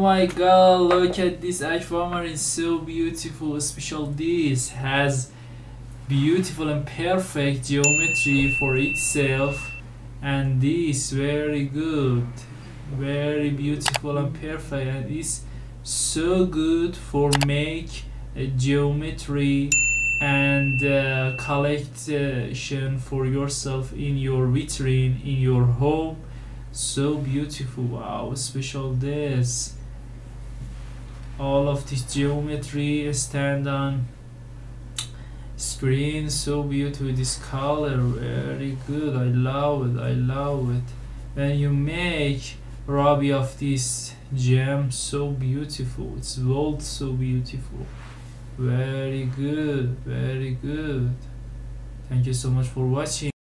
my god, look at this aquamarine, so beautiful. Special this has beautiful and perfect geometry for itself, and this very good, very beautiful and perfect, and it's so good for make geometry and collection for yourself in your vitrine in your home. So beautiful. Wow, special this, all of this geometry stand on screen. So beautiful, this color very good. I love it, I love it. When you make ruby of this gem, so beautiful, it's gold, so beautiful. Very good, very good. Thank you so much for watching.